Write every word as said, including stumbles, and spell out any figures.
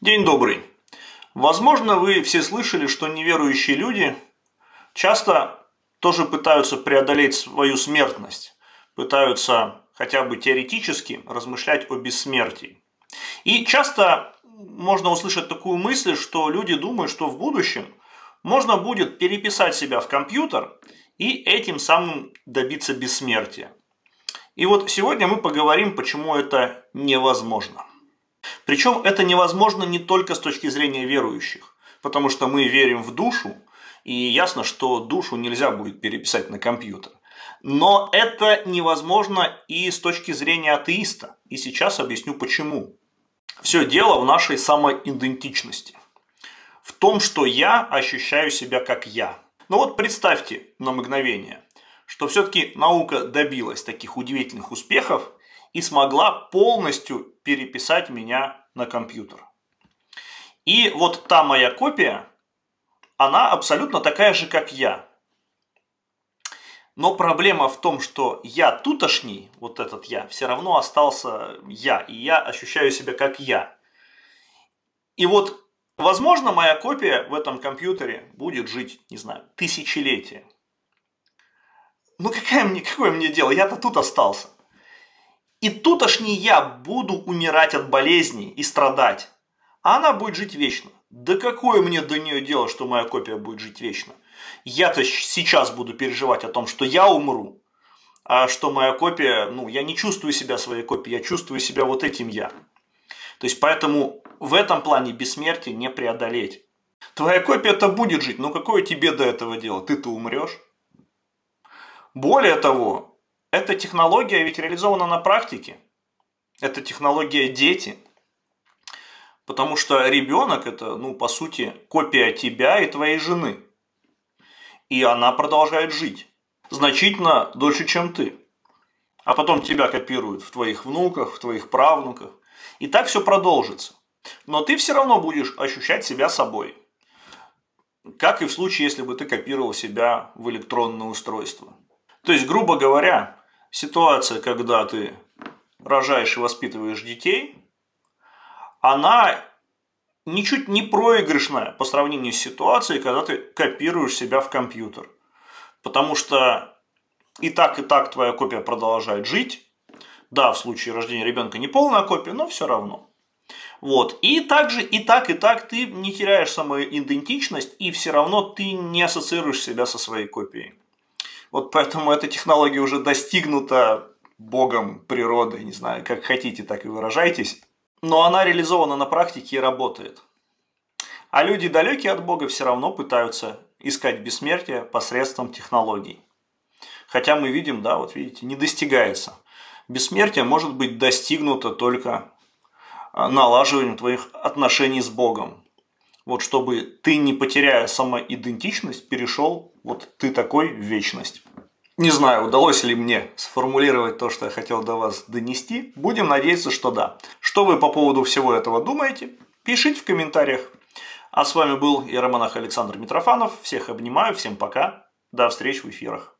День добрый. Возможно, вы все слышали, что неверующие люди часто тоже пытаются преодолеть свою смертность, пытаются хотя бы теоретически размышлять о бессмертии. И часто можно услышать такую мысль, что люди думают, что в будущем можно будет переписать себя в компьютер и этим самым добиться бессмертия. И вот сегодня мы поговорим, почему это невозможно. Причем это невозможно не только с точки зрения верующих, потому что мы верим в душу, и ясно, что душу нельзя будет переписать на компьютер. Но это невозможно и с точки зрения атеиста. И сейчас объясню почему. Все дело в нашей самоидентичности. В том, что я ощущаю себя как я. Ну вот представьте на мгновение, что все-таки наука добилась таких удивительных успехов и смогла полностью переписать меня на компьютер. И вот та моя копия, она абсолютно такая же, как я. Но проблема в том, что я тутошний, вот этот я, все равно остался я, и я ощущаю себя как я. И вот, возможно, моя копия в этом компьютере будет жить, не знаю, тысячелетия. Ну какое мне, какое мне дело, я-то тут остался. И тутошний я буду умирать от болезней и страдать, а она будет жить вечно. Да какое мне до нее дело, что моя копия будет жить вечно? Я-то сейчас буду переживать о том, что я умру, а что моя копия, ну, я не чувствую себя своей копией, я чувствую себя вот этим я. То есть, поэтому в этом плане бессмертие не преодолеть. Твоя копия-то будет жить, но какое тебе до этого дело? Ты-то умрешь. Более того, эта технология ведь реализована на практике. Это технология дети. Потому что ребенок это, ну, по сути, копия тебя и твоей жены. И она продолжает жить. Значительно дольше, чем ты. А потом тебя копируют в твоих внуках, в твоих правнуках. И так все продолжится. Но ты все равно будешь ощущать себя собой. Как и в случае, если бы ты копировал себя в электронное устройство. То есть, грубо говоря, ситуация, когда ты рожаешь и воспитываешь детей, она ничуть не проигрышная по сравнению с ситуацией, когда ты копируешь себя в компьютер. Потому что и так, и так твоя копия продолжает жить. Да, в случае рождения ребенка не полная копия, но все равно. Вот. И также и так, и так ты не теряешь самоидентичность, и все равно ты не ассоциируешь себя со своей копией. Вот поэтому эта технология уже достигнута Богом, природой, не знаю, как хотите, так и выражайтесь. Но она реализована на практике и работает. А люди, далекие от Бога, все равно пытаются искать бессмертие посредством технологий. Хотя мы видим, да, вот видите, не достигается. Бессмертие может быть достигнуто только налаживанием твоих отношений с Богом. Вот чтобы ты, не потеряя самоидентичность, перешел, вот ты такой в вечность. Не знаю, удалось ли мне сформулировать то, что я хотел до вас донести. Будем надеяться, что да. Что вы по поводу всего этого думаете? Пишите в комментариях. А с вами был иеромонах Александр Митрофанов. Всех обнимаю, всем пока. До встречи в эфирах.